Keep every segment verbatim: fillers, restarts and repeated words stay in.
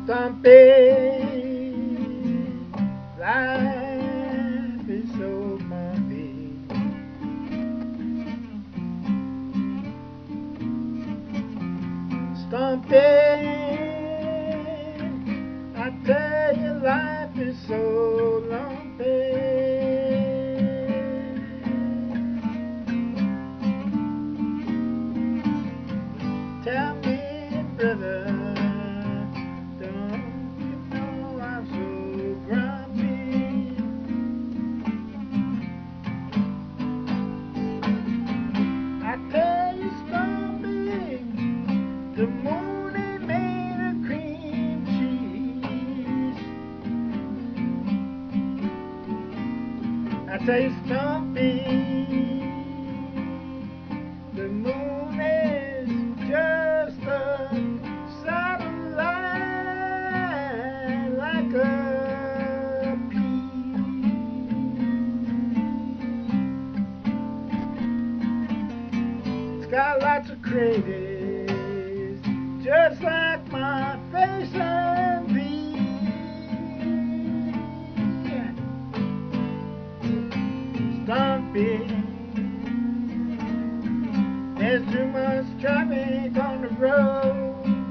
Stumpy, life is so bumpy. Stumpy, I tell you, life is so lumpy. Tell me, brother, don't you know I'm so grumpy? I tell you, Stumpy, the moon ain't made of cream cheese. I tell you, Stumpy, the moon is just a satellite, like a pea. It's got lots of craters, just like my face and thee. Stumpy, there's too much traffic on the road.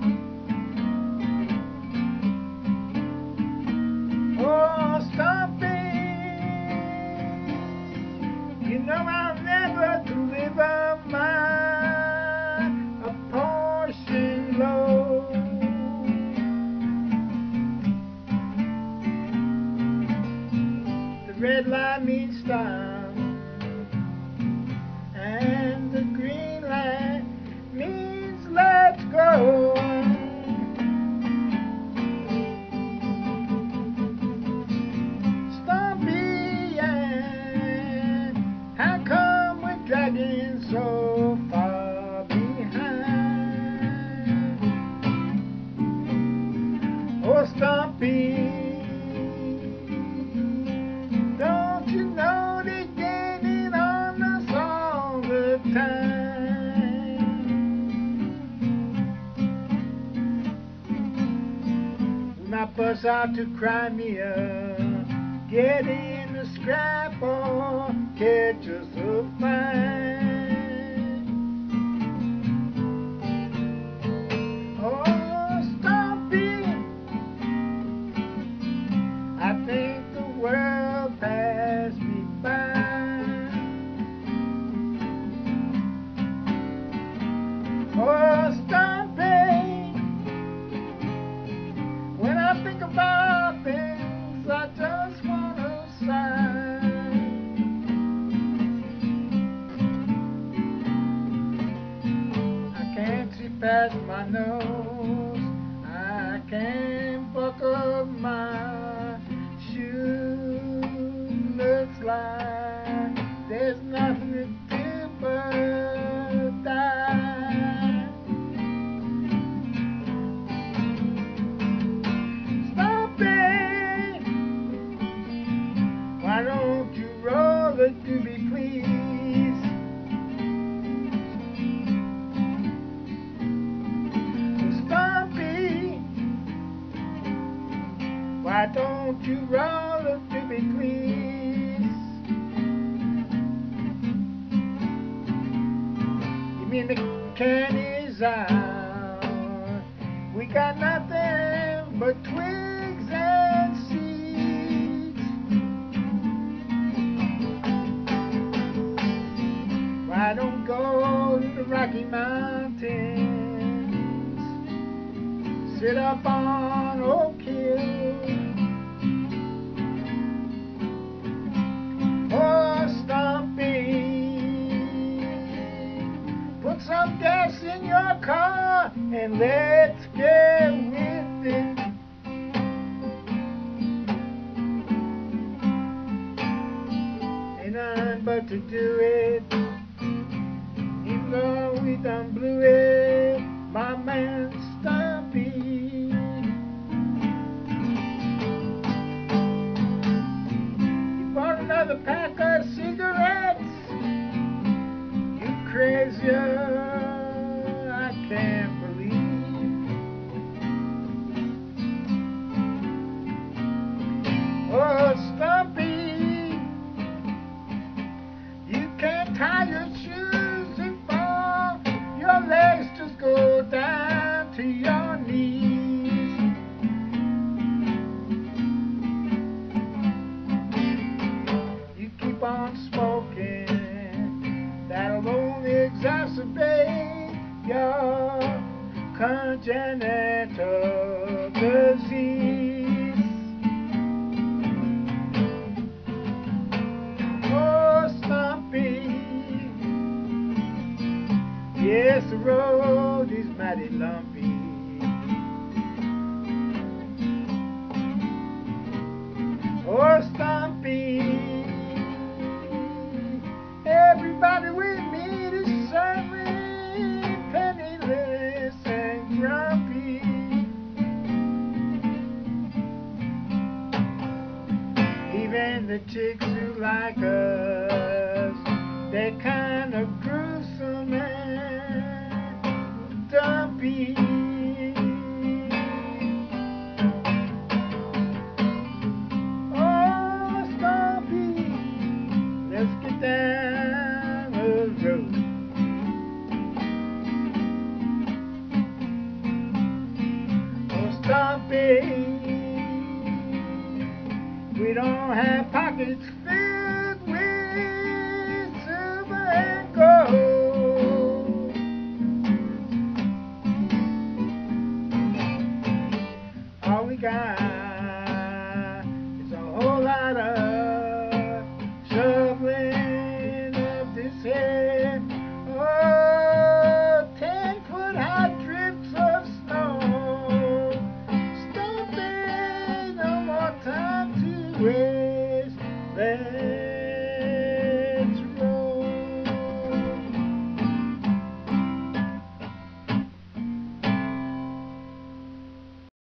Oh, Stumpy, you know I'll never deliver my apportioned load. The red light means stop, and the green light means let's go. Stumpy, yeah, how come we're dragging so far behind? Oh, Stumpy, don't you know they're gaining on us all the time? We might bus out to Crimea, get in the scrap or catch us a fine. Oh, Stumpy, I think the world passed me by. Oh, Stumpy, when I think about things, I just wanna sigh. I can't see past my nose, I can't buckle my shoe. Looks like there's nothing to do but die. Stumpy, why don't you roll a doobie, please? Stumpy, why don't you roll a doobie, please? You mean the can is out? We got nothing but twigs and seeds. Why don't go to the Rocky Mountains, sit up on Oak Hill? Oh, Stumpy, put some gas in your car and let's get with it. Ain't nothing but to do it, even though we done blew it, my man Stumpy. You bought another pack of cigarettes, you crazy, I can't believe. exacerbate your congenital disease. Oh, Stumpy, yes, the road is mighty lumpy. Oh, Stumpy, everybody we meet is certainly penniless and grumpy. Even the chicks who like us, they're kind of gruesome and dumpy. Let's get down the road. Oh, Stumpy, we don't have pockets filled with silver and gold. All we got is a whole lot of